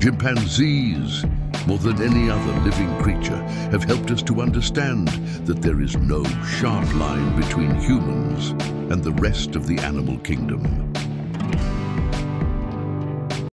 Chimpanzees, more than any other living creature, have helped us to understand that there is no sharp line between humans and the rest of the animal kingdom.